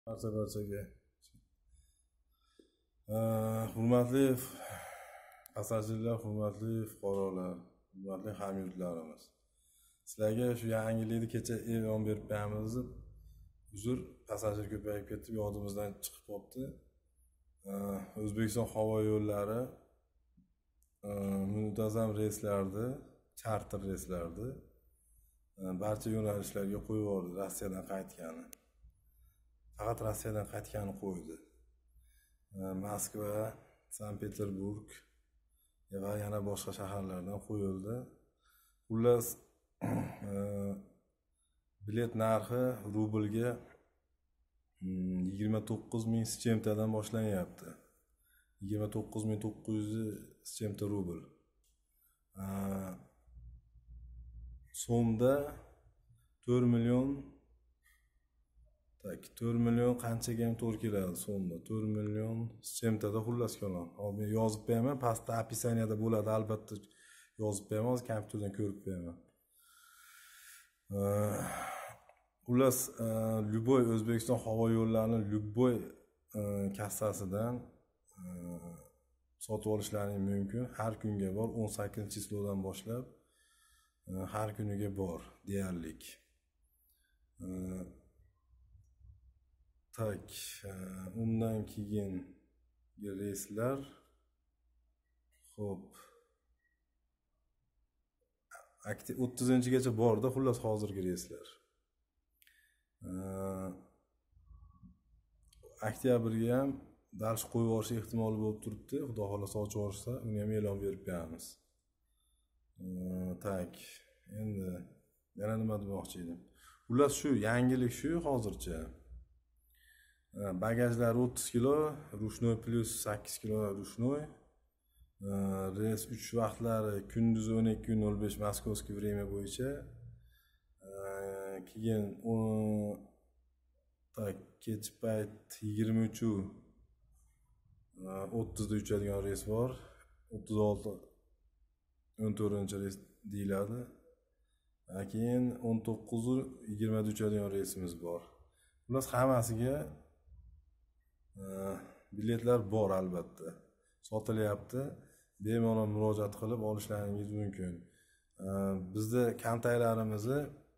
Barchaga hurmatli passajirlar, hurmatli fuqarolar, hurmatli hamyurtlarimiz. Sizlarga shu yangilikni kecha e'lon berib beramiz. Uzr, passajir ko'payib ketdi, yodimizdan chiqib qoldi. O'zbekiston havo yo'llari muntazam reyslarni, charter reyslarni barcha yo'nalishlarga qo'yib yubordi. Rossiyadan qaytgani. Faqat Rossiyadan qaytgani qo'ydi. Moskva, Sankt-Peterburg va yana boshqa shaharlardan qo'yildi. Xullas, bilet narxi rublga 29.000 с чем-todan boshlanyapti. 29.900 с чем-то rubl. So'mda 4 million 4 million qanchaga ham to'g'ri keladi so'mda. 4 million с чем-toda xullas kalom. Hozir yozib beraman, pastda opisaniyada bo'ladi, albatta yozib beraman, hozir kompyuterdan ko'rib beraman. Xullas, любой O'zbekiston havo yo'llarining любой kassasidan sotib olishlaring mumkin. Har kunga bor, 18-chizlodan boshlab har kuniga bor deyarli. Undan keyin reyslar xo'p 30-gacha borda, xullas hozirgi reyslar. Oktyabrga ham dars qo'yib yuborish ehtimoli bo'lib turibdi. Xudo xolasa ochib yuborsa, uni ham e'lon berib beramiz. Endi yana nima demoqchi edim. Xullas shu yangilik shu hozircha. Bagajlar 30 kilo, ruchnoy plus 8 kilo ruchnoy. Reys 3 vaqtlari kunduz 12:05 moskovskiy время bo'yicha. Keyin kech payt 23:30 da uchadigan reys bor. 36-14-reys deyiladi. Keyin 19:20 da uchadigan reysimiz bor. Xullas hammasiga biletlar bor albatta. Sotilyapti. Bemalol murojaat qilib olishlaringiz mumkin. Bizda kontaktlarimizni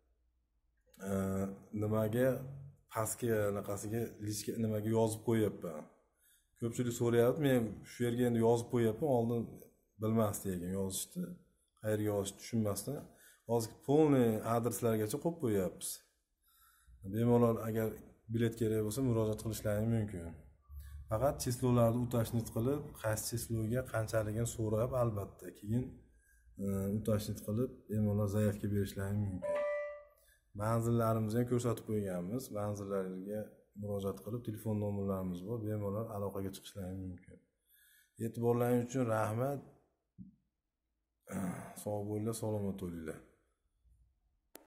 nimaga pastga anaqasiga lichka nimaga yozib qo'yapman. Ko'pchilik so'rayapti, men shu yerga endi yozib qo'yapman, oldin bilmasdi ekan yozishni, qayerga yozishni tushunmasdan. Hozir полный adreslargacha qo'yib qo'yapmiz. Bemalol agar bilet kerak bo'lsa murojaat qilishlaring mumkin. Faqat chislolarni utashnik qilib, qaysi chisloga qanchaligini so'rab, albatta keyin utashnik qilib bemalol zaявka berishlaring mumkin. Manzillarimizni ham ko'rsatib qo'yganmiz. Manzillarga murojaat qilib, telefon nomerlarimiz bor, bemalol aloqaga chiqishlaring mumkin. E'tiborlaringiz uchun rahmat. Sog' bo'linglar, salomat bo'linglar.